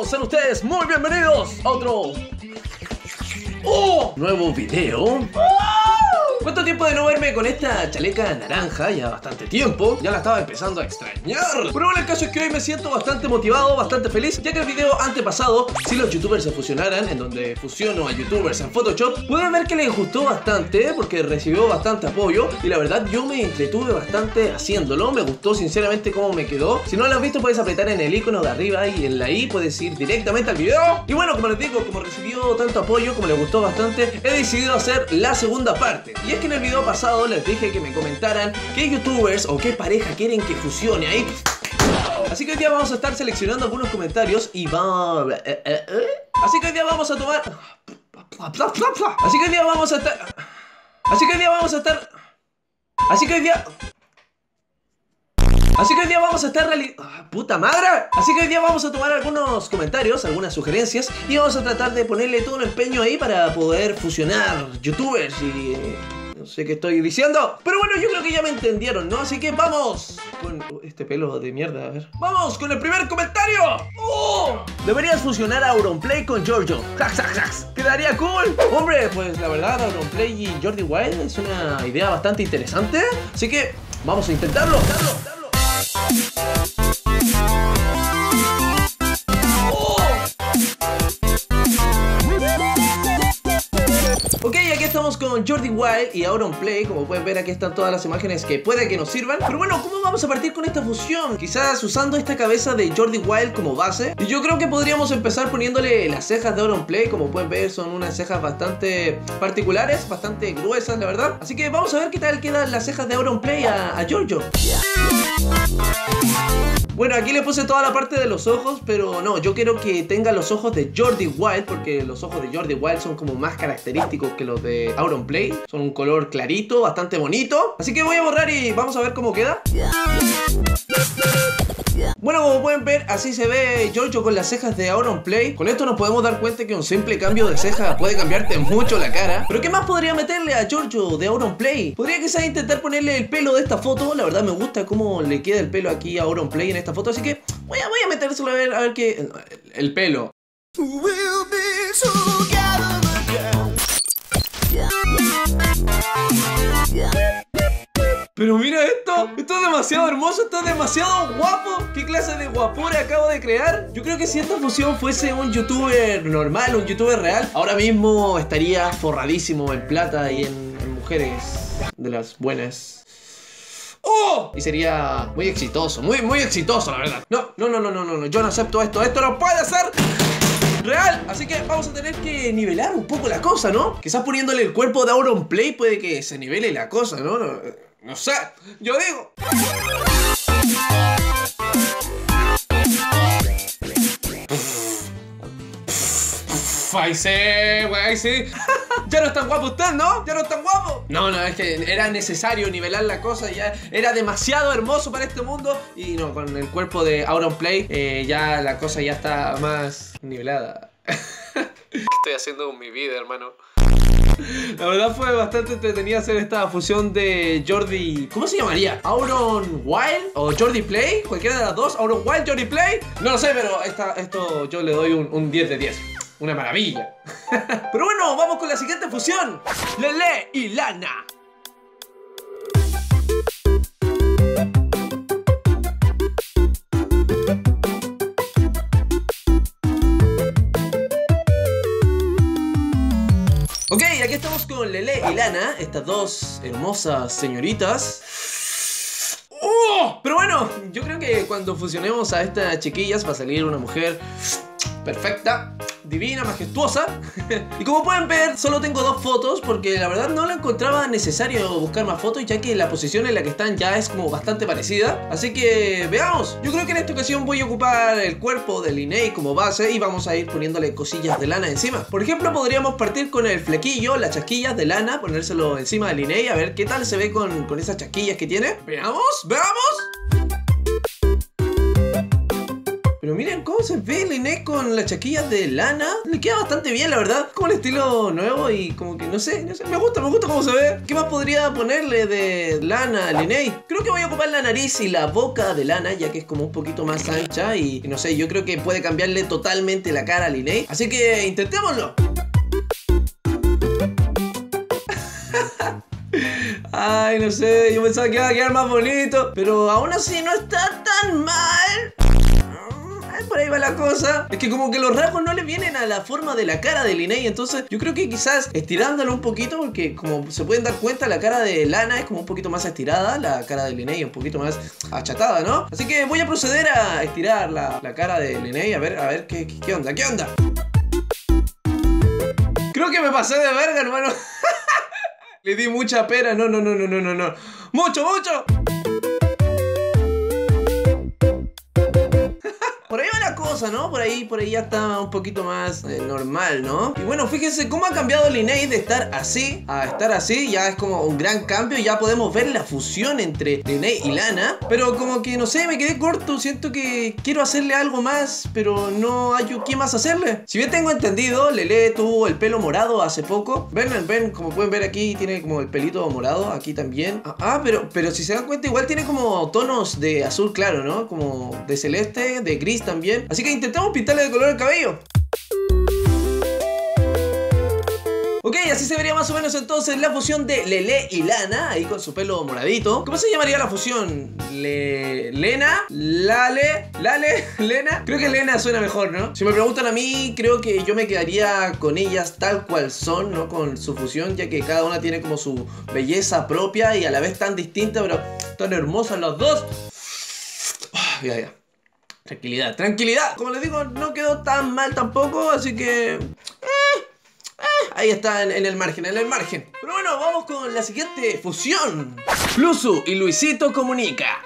todos, sean ustedes muy bienvenidos a otro nuevo video. ¿Cuánto tiempo de no verme con esta chaleca naranja? Ya bastante tiempo, ya la estaba empezando a extrañar. Pero bueno, el caso es que hoy me siento bastante motivado, bastante feliz, ya que el video antepasado, si los youtubers se fusionaran, en donde fusiono a youtubers en Photoshop, pueden ver que les gustó bastante, porque recibió bastante apoyo. Y la verdad yo me entretuve bastante haciéndolo, me gustó sinceramente cómo me quedó. Si no lo has visto puedes apretar en el icono de arriba y en la i puedes ir directamente al video. Y bueno, como les digo, como recibió tanto apoyo, como les gustó bastante, he decidido hacer la segunda parte. Y es que en el video pasado les dije que me comentaran qué youtubers o qué pareja quieren que fusione ahí. Así que hoy día vamos a estar seleccionando algunos comentarios y vamos... Así que hoy día vamos a tomar... Así que hoy día vamos a estar... Así que hoy día vamos a estar... Así que hoy día... Así que hoy día vamos a estar ¡puta madre! Así que hoy día vamos a tomar algunos comentarios, algunas sugerencias, y vamos a tratar de ponerle todo el empeño ahí para poder fusionar youtubers y... no sé qué estoy diciendo. Pero bueno, yo creo que ya me entendieron, ¿no? Así que vamos con... este pelo de mierda, a ver. ¡Vamos con el primer comentario! Deberías fusionar a Auronplay con Giorgio. Quedaría cool. Hombre, pues la verdad Auronplay y Jordi Wild es una idea bastante interesante. Así que vamos a intentarlo. Ok, aquí estamos con Jordi Wild y Auronplay. Como pueden ver, aquí están todas las imágenes que puede que nos sirvan. Pero bueno, ¿cómo vamos a partir con esta fusión? Quizás usando esta cabeza de Jordi Wild como base. Y yo creo que podríamos empezar poniéndole las cejas de Auronplay. Como pueden ver, son unas cejas bastante particulares, bastante gruesas, la verdad. Así que vamos a ver qué tal quedan las cejas de Auronplay a Giorgio. Bueno, aquí le puse toda la parte de los ojos, pero no, yo quiero que tenga los ojos de Jordi Wild, porque los ojos de Jordi Wild son como más característicos que los de Auronplay. Son un color clarito, bastante bonito. Así que voy a borrar y vamos a ver cómo queda. Bueno, como pueden ver, así se ve Giorgio con las cejas de Auronplay. Con esto nos podemos dar cuenta que un simple cambio de ceja puede cambiarte mucho la cara. Pero ¿qué más podría meterle a Giorgio de Auronplay? Podría quizás intentar ponerle el pelo de esta foto. La verdad me gusta cómo le queda el pelo aquí a Auronplay en esta foto. Así que voy a metérselo a ver qué... el pelo. Pero mira esto es demasiado hermoso, esto es demasiado guapo. ¿Qué clase de guapura acabo de crear? Yo creo que si esta fusión fuese un youtuber normal, un youtuber real, ahora mismo estaría forradísimo en plata y en mujeres de las buenas. Y sería muy exitoso, muy exitoso, la verdad. No, yo no acepto esto no puede ser real. Así que vamos a tener que nivelar un poco la cosa, ¿no? Quizás poniéndole el cuerpo de Auronplay puede que se nivele la cosa, ¿no? No sé, yo digo. Ahí sí. Ya no es tan guapo usted, ¿no? Ya no es tan guapo. No, es que era necesario nivelar la cosa. Ya era demasiado hermoso para este mundo. Y no, con el cuerpo de Auronplay ya la cosa ya está más nivelada. ¿Qué estoy haciendo con mi vida, hermano? La verdad fue bastante entretenida hacer esta fusión de Jordi... ¿cómo se llamaría? ¿Auron Wild? ¿O Jordi Play? Cualquiera de las dos. ¿Auron Wild, Jordi Play? No lo sé, pero esto yo le doy un 10 de 10. Una maravilla. Pero bueno, vamos con la siguiente fusión. Lele y Lana. Ok, aquí estamos con Lele y Lana, estas dos hermosas señoritas. Pero bueno, yo creo que cuando fusionemos a estas chiquillas va a salir una mujer perfecta, divina, majestuosa. Y como pueden ver, solo tengo dos fotos porque la verdad no lo encontraba necesario buscar más fotos, ya que la posición en la que están ya es como bastante parecida. Así que veamos. Yo creo que en esta ocasión voy a ocupar el cuerpo de Linnea como base y vamos a ir poniéndole cosillas de lana encima. Por ejemplo, podríamos partir con el flequillo, las chasquillas de lana, ponérselo encima de Linnea, a ver qué tal se ve con esas chasquillas que tiene. Veamos. Pero miren cómo se ve Linnea con las chaquillas de lana? Le queda bastante bien, la verdad. Como un estilo nuevo y como que no sé. Me gusta cómo se ve. ¿Qué más podría ponerle de lana a Linnea? Creo que voy a ocupar la nariz y la boca de lana, ya que es como un poquito más ancha y no sé, yo creo que puede cambiarle totalmente la cara a Linnea. Así que intentémoslo. Ay, no sé, yo pensaba que iba a quedar más bonito, pero aún así no está tan mal. Por ahí va la cosa. Es que como que los rasgos no le vienen a la forma de la cara de Linnea. Entonces yo creo que quizás estirándolo un poquito, porque como se pueden dar cuenta, la cara de Lana es como un poquito más estirada, la cara de Linnea un poquito más achatada, ¿no? Así que voy a proceder a estirar la cara de Linnea. A ver qué onda, qué onda. Creo que me pasé de verga, hermano. Le di mucha pera. No. Mucho. Por ahí va la cosa, ¿no? Por ahí ya está un poquito más normal, ¿no? Y bueno, fíjense cómo ha cambiado Linnea de estar así a estar así. Ya es como un gran cambio. Ya podemos ver la fusión entre Linnea y Lana. Pero como que, no sé, me quedé corto. Siento que quiero hacerle algo más, pero no hay qué más hacerle. Si bien tengo entendido, Lele tuvo el pelo morado hace poco. Ven, como pueden ver aquí, tiene como el pelito morado. Aquí también. Pero si se dan cuenta, igual tiene como tonos de azul claro, ¿no? Como de celeste, de gris también. Así que intentamos pintarle de color el cabello. Ok, así se vería más o menos entonces la fusión de Lele y Lana, ahí con su pelo moradito. ¿Cómo se llamaría la fusión? ¿Lena? ¿Lale? ¿Lena? Creo que Lena suena mejor, ¿no? Si me preguntan a mí, creo que yo me quedaría con ellas tal cual son, ¿no? Con su fusión, ya que cada una tiene como su belleza propia y a la vez tan distinta, pero tan hermosas las dos. Ya. Tranquilidad. Como les digo, no quedó tan mal tampoco, así que... ahí está en el margen. Pero bueno, vamos con la siguiente fusión. Luzu y Luisito Comunica.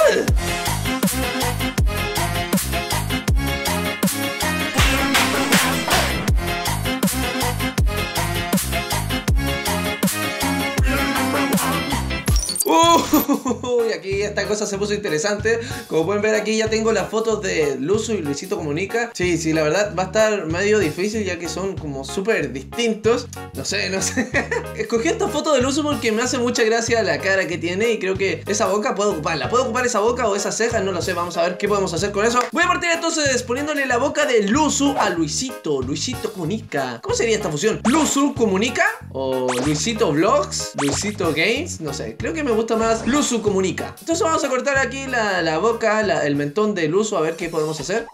Y aquí esta cosa se puso interesante. Como pueden ver aquí ya tengo las fotos de Luzu y Luisito Comunica. Sí, la verdad va a estar medio difícil ya que son como súper distintos. No sé. Escogí esta foto de Luzu porque me hace mucha gracia la cara que tiene y creo que esa boca puedo ocuparla. ¿Puedo ocupar esa boca o esas cejas? No lo sé, vamos a ver qué podemos hacer con eso. Voy a partir entonces poniéndole la boca de Luzu a Luisito Comunica. ¿Cómo sería esta fusión? ¿Luzu Comunica? ¿O Luisito Vlogs? ¿Luisito Games? No sé, creo que me gusta más Luzu Comunica. Entonces vamos a cortar aquí la boca, el mentón de Luzu, a ver qué podemos hacer.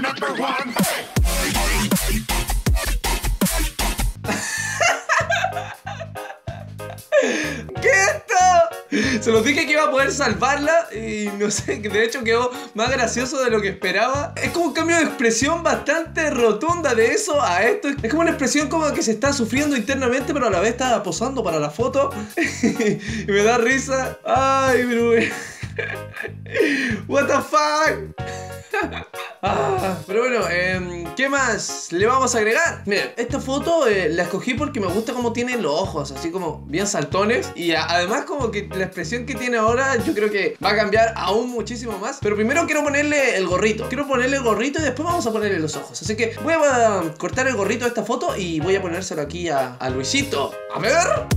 ¿Qué es esto? Se los dije que iba a poder salvarla y no sé, que de hecho quedó más gracioso de lo que esperaba. Es como un cambio de expresión bastante rotunda de eso a esto. Es como una expresión como que se está sufriendo internamente, pero a la vez está posando para la foto. Y me da risa. Ay, pero... what the fuck. Pero bueno, ¿qué más le vamos a agregar? Miren, esta foto la escogí porque me gusta cómo tiene los ojos, así como bien saltones. Y además como que la expresión que tiene ahora yo creo que va a cambiar aún muchísimo más. Pero primero quiero ponerle el gorrito. Y después vamos a ponerle los ojos. Así que voy a cortar el gorrito de esta foto y voy a ponérselo aquí a Luisito. A ver.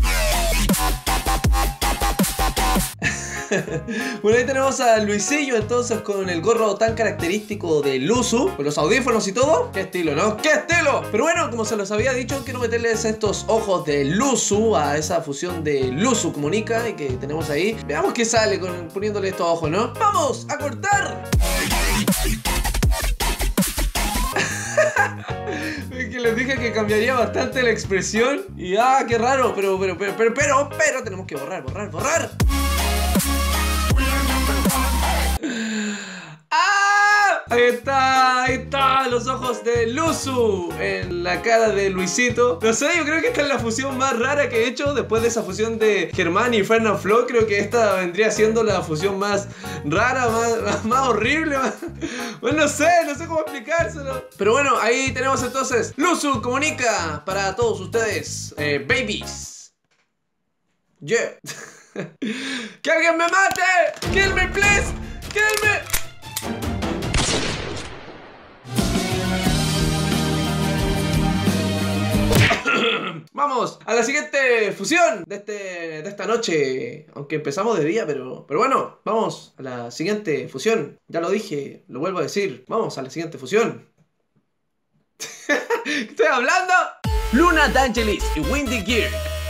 Bueno, ahí tenemos a Luisillo entonces con el gorro tan característico de Luzu, con los audífonos y todo. Qué estilo, ¿no? ¡Qué estilo! Pero bueno, como se los había dicho, quiero meterles estos ojos de Luzu a esa fusión de Luzu Comunica y que tenemos ahí. Veamos qué sale poniéndole estos ojos, ¿no? ¡Vamos a cortar! Que les dije que cambiaría bastante la expresión. Y qué raro, pero tenemos que borrar. Ahí está, los ojos de Luzu en la cara de Luisito. No sé, yo creo que esta es la fusión más rara que he hecho. Después de esa fusión de Germán y Fernand Flo, creo que esta vendría siendo la fusión más rara, más horrible, Bueno, no sé cómo explicárselo. Pero bueno, ahí tenemos entonces Luzu Comunica para todos ustedes, babies. Yeah. ¡Que alguien me mate! ¡Kill me, please! ¡Kill me! Vamos a la siguiente fusión de esta noche. Aunque empezamos de día, pero bueno, vamos a la siguiente fusión. Ya lo dije, lo vuelvo a decir. Vamos a la siguiente fusión. ¿Qué estoy hablando? Luna D'Angelis y Windy Gear.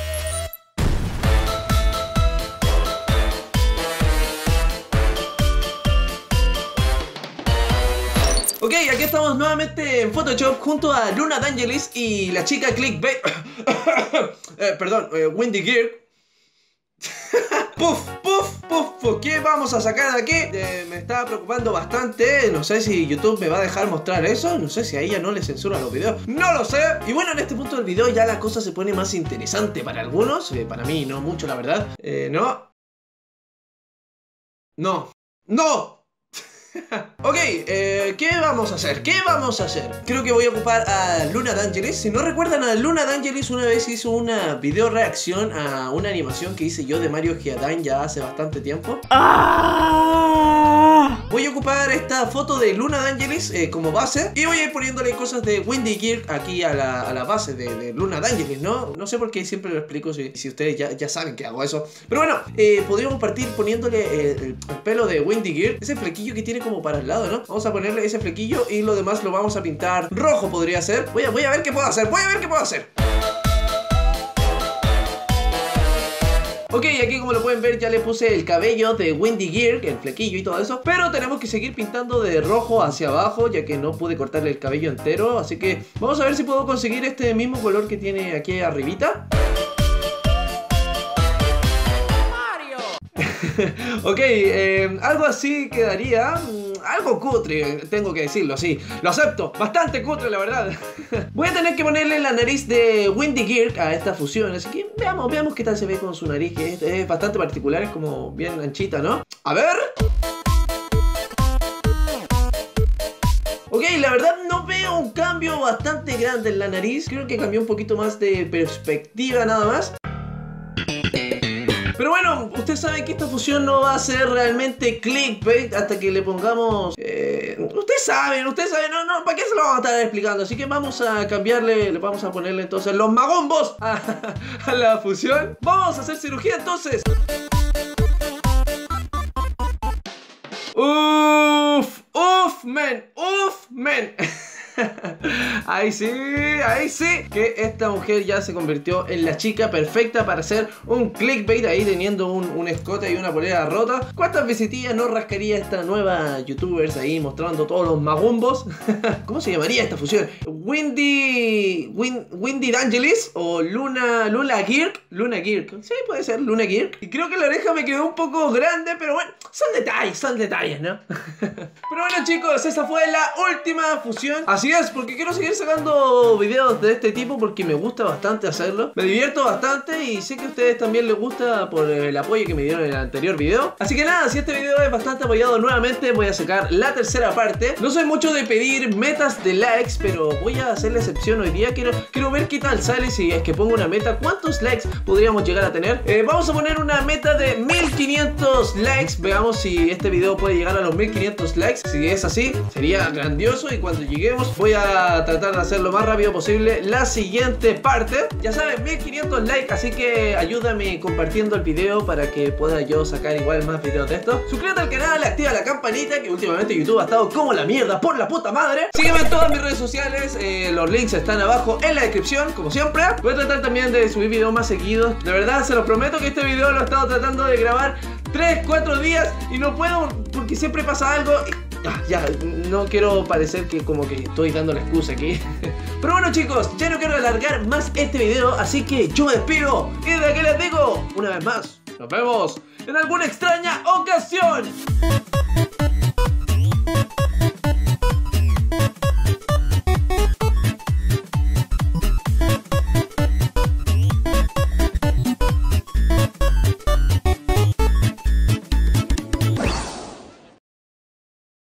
Ok, aquí estamos nuevamente en Photoshop junto a Luna D'Angelis y la chica Clickbait. Windy Gear. Puff. ¿Qué vamos a sacar de aquí? Me estaba preocupando bastante. No sé si YouTube me va a dejar mostrar eso. No sé si a ella no le censura los videos. No lo sé. Y bueno, en este punto del video ya la cosa se pone más interesante para algunos. Para mí no mucho, la verdad. No. Ok, ¿qué vamos a hacer? Creo que voy a ocupar a Luna D'Angelis. Si no recuerdan, a Luna D'Angelis una vez hizo una video reacción a una animación que hice yo de Mario Giadán ya hace bastante tiempo. Voy a ocupar esta foto de Luna D'Angelis como base y voy a ir poniéndole cosas de Windy Gear aquí a la base de Luna D'Angelis, ¿no? No sé por qué siempre lo explico si ustedes ya saben que hago eso. Pero bueno, podríamos partir poniéndole el pelo de Windy Gear, ese flequillo que tiene como para el lado, ¿no? Vamos a ponerle ese flequillo y lo demás lo vamos a pintar rojo, podría ser. Voy a ver qué puedo hacer. Ok, aquí como lo pueden ver ya le puse el cabello de Windy Gear, el flequillo y todo eso. Pero tenemos que seguir pintando de rojo hacia abajo, ya que no pude cortarle el cabello entero. Así que vamos a ver si puedo conseguir este mismo color que tiene aquí arribita. Ok, algo así quedaría. Algo cutre, tengo que decirlo, sí. Lo acepto, bastante cutre la verdad. Voy a tener que ponerle la nariz de Windy Gear a esta fusión. Así que veamos qué tal se ve con su nariz, que es bastante particular, es como bien anchita, ¿no? A ver. Ok, la verdad no veo un cambio bastante grande en la nariz. Creo que cambió un poquito más de perspectiva nada más. Pero bueno, ustedes saben que esta fusión no va a ser realmente clickbait hasta que le pongamos... Ustedes saben, no, ¿para qué se lo vamos a estar explicando? Así que vamos a cambiarle, le vamos a ponerle entonces los magombos a la fusión. Vamos a hacer cirugía entonces. Uf, men. Ahí sí, que esta mujer ya se convirtió en la chica perfecta para hacer un clickbait, ahí teniendo un escote y una polera rota. ¿Cuántas visitillas no rascaría esta nueva youtubers ahí mostrando todos los magumbos? ¿Cómo se llamaría esta fusión? Windy D'Angelis o Luna Gear. Sí, puede ser Luna Gear. Y creo que la oreja me quedó un poco grande, pero bueno, son detalles, ¿no? Pero bueno chicos, esa fue la última fusión. Así es, porque quiero seguir sacando videos de este tipo porque me gusta bastante hacerlo. Me divierto bastante y sé que a ustedes también les gusta por el apoyo que me dieron en el anterior video. Así que nada, si este video es bastante apoyado nuevamente, voy a sacar la tercera parte. No soy mucho de pedir metas de likes, pero voy a hacer la excepción hoy día. Quiero ver qué tal sale si es que pongo una meta. ¿Cuántos likes podríamos llegar a tener? Vamos a poner una meta de 1500 likes. Veamos si este video puede llegar a los 1500 likes. Si es así, sería grandioso y cuando lleguemos voy a tratar de hacer lo más rápido posible la siguiente parte. Ya saben, 1500 likes, así que ayúdame compartiendo el video para que pueda yo sacar igual más videos de esto. Suscríbete al canal, activa la campanita, que últimamente YouTube ha estado como la mierda por la puta madre. Sígueme en todas mis redes sociales, los links están abajo en la descripción, como siempre. Voy a tratar también de subir videos más seguidos. De verdad, se los prometo que este video lo he estado tratando de grabar 3-4 días y no puedo porque siempre pasa algo. Ya, no quiero parecer que como que estoy dando la excusa aquí. Pero bueno chicos, ya no quiero alargar más este video, así que yo me despido. Y desde aquí les digo, una vez más, nos vemos en alguna extraña ocasión.